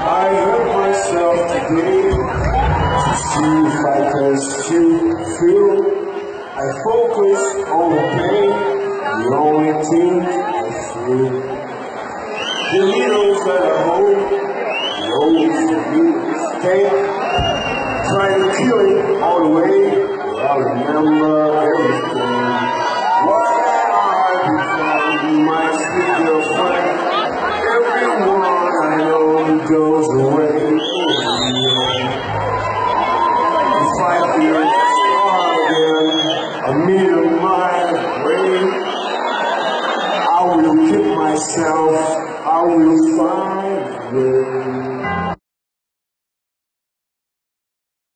I hurt myself today to see if I can still feel. I focus on the pain, the only thing I feel. The needles that I hold, the only thing I take. Trying to kill it all the way, but I remember everything. What's that I become? My sweet girlfriend. Everyone I know goes away. If I feel strong again, a meter mile away, I will kick myself, I will